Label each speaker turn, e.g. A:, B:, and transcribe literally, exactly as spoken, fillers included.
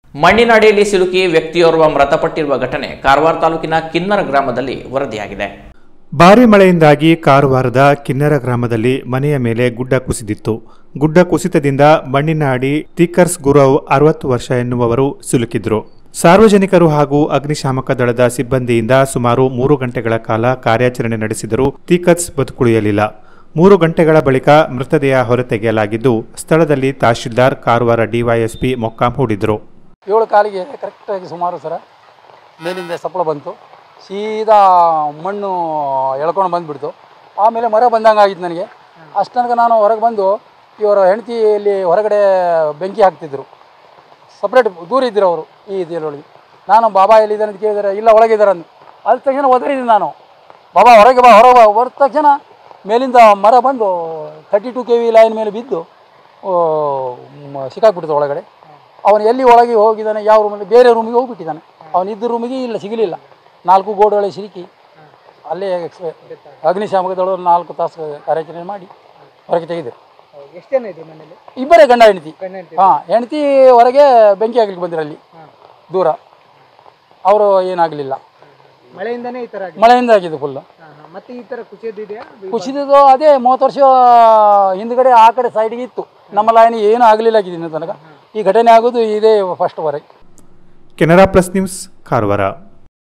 A: ಮಣ್ಣಿನ ಅಡಿಯಲ್ಲಿ ಸಿಲುಕಿ ವ್ಯಕ್ತಿಯೋರ್ವ ಮೃತಪಟ್ಟಿರುವ ಘಟನೆ ಕಾರವಾರ ತಾಲೂಕಿನ ಕಿನ್ನರ ಗ್ರಾಮದಲ್ಲಿ ವರದಿಯಾಗಿದೆ.
B: ಭಾರೀ ಮಳೆಯಿಂದಾಗಿ ಕಾರವಾರದ ಕಿನ್ನರ ಗ್ರಾಮದಲ್ಲಿ ಮನೆಯ ಮೇಲೆ ಗುಡ್ಡ ಕುಸಿದಿತ್ತು. ಗುಡ್ಡ ಕುಸಿತದಿಂದ ಮಣ್ಣಿನ ಅಡಿ ತಿಕ್ಕರ್ಸ್ ಗುರವ್ ಅರವತ್ತು ವರ್ಷ ಎನ್ನುವವರು ಸಿಲುಕಿದ್ರು. ಸಾರ್ವಜನಿಕರು ಹಾಗೂ ಅಗ್ನಿಶಾಮಕ ದಳದ ಸಿಬ್ಬಂದಿಯಿಂದ ಸುಮಾರು ಮೂರು ಗಂಟೆಗಳ ಕಾಲ ಕಾರ್ಯಾಚರಣೆ ನಡೆಸಿದರೂ ತಿಕ್ಕರ್ಸ್ ಬದುಕುಳಿಯಲಿಲ್ಲ. ಮೂರು ಗಂಟೆಗಳ ಬಳಿಕ ಮೃತದೇಹ ಹೊರತೆಗೆಯಲಾಗಿದ್ದು ಸ್ಥಳದಲ್ಲಿ ತಹಶೀಲ್ದಾರ್ ಕಾರವಾರ ಡಿವೈಎಸ್ಪಿ ಮೊಕ್ಕಾಂ ಹೂಡಿದ್ರು.
C: ಏಳು ಕಾಲಿಗೆ ಕರೆಕ್ಟಾಗಿ ಸುಮಾರು ಸರ ಮೇಲಿಂದ ಸಪ್ಪಳ ಬಂತು, ಸೀದಾ ಮಣ್ಣು ಎಳ್ಕೊಂಡು ಬಂದುಬಿಡ್ತು. ಆಮೇಲೆ ಮರ ಬಂದಂಗೆ ಆಗಿತ್ತು ನನಗೆ. ಅಷ್ಟು ತನಕ ನಾನು ಹೊರಗೆ ಬಂದು ಇವರ ಹೆಂಡತಿಯಲ್ಲಿ ಹೊರಗಡೆ ಬೆಂಕಿ ಹಾಕ್ತಿದ್ರು. ಸಪ್ರೇಟ್ ದೂರ ಇದ್ದರು ಅವರು ಈ ಇದರೊಳಗೆ. ನಾನು ಬಾಬಾ ಎಲ್ಲಿದ್ದಾರೆ ಅಂತ ಕೇಳಿದರೆ ಇಲ್ಲ ಒಳಗಿದ್ದಾರೆ ಅಂದು. ಅಲ್ಲಿ ತಕ್ಷಣ ಒದರಿದ್ದೀನಿ ನಾನು, ಬಾಬಾ ಹೊರಗೆ ಬಾ ಹೊರಗೆ ಬಾ. ಹೊರದ ತಕ್ಷಣ ಮೇಲಿಂದ ಮರ ಬಂದು ತರ್ಟಿ ಟು ಕೆ ವಿ ಲೈನ್ ಮೇಲೆ ಬಿದ್ದು ಸಿಕ್ಕಾಕ್ಬಿಡ್ತು ಒಳಗಡೆ. ಅವನು ಎಲ್ಲಿ ಒಳಗೆ ಹೋಗಿದ್ದಾನೆ, ಯಾವ ರೂಮಲ್ಲಿ, ಬೇರೆ ರೂಮಿಗೆ ಹೋಗಿಬಿಟ್ಟಿದ್ದಾನೆ. ಅವನು ಇದ್ದ ರೂಮಿಗೆ ಇಲ್ಲ ಸಿಗಲಿಲ್ಲ. ನಾಲ್ಕು ಗೋಡೆಗಳಿಗೆ ಸಿಲುಕಿ ಅಲ್ಲೇ ಎಕ್ಸ್ಪೇ ಅಗ್ನಿಶಾಮಕ ದಳವರು ನಾಲ್ಕು ತಾಸು ಕಾರ್ಯಾಚರಣೆ ಮಾಡಿ ಹೊರಗೆ ತೆಗೆದರು.
D: ಎಷ್ಟು ಜನ ಇದ್ರು ಮನೇಲಿ?
C: ಇಬ್ಬರೇ ಗಂಡ ಹೆಂಡತಿ. ಹಾಂ, ಹೆಂಡತಿ ಹೊರಗೆ ಬೆಂಕಿ ಆಗ್ಲಿಕ್ಕೆ ಬಂದಿರ ಅಲ್ಲಿ ದೂರ. ಅವರು ಏನಾಗಲಿಲ್ಲ,
D: ಮಳೆಯಿಂದನೇ ಈ ಥರ
C: ಮಳೆಯಿಂದ ಆಗಿದ್ದು ಫುಲ್.
D: ಮತ್ತೆ ಈ ಥರ ಕುಸಿದಿದೆಯಾ?
C: ಕುಸಿದಿದ್ದು ಅದೇ ಮೂವತ್ತು ವರ್ಷ ಹಿಂದ್ಗಡೆ ಆ ಕಡೆ ಸೈಡ್ಗೆ ಇತ್ತು. ನಮ್ಮ ಲೈನ್ ಏನೂ ಆಗಲಿಲ್ಲ ಆಗಿದ್ದು ತನಕ. ಈ ಘಟನೆ ಆಗೋದು ಇದೇ ಫಸ್ಟ್ ವರೆಗೆ.
B: Canara plus news Karwar.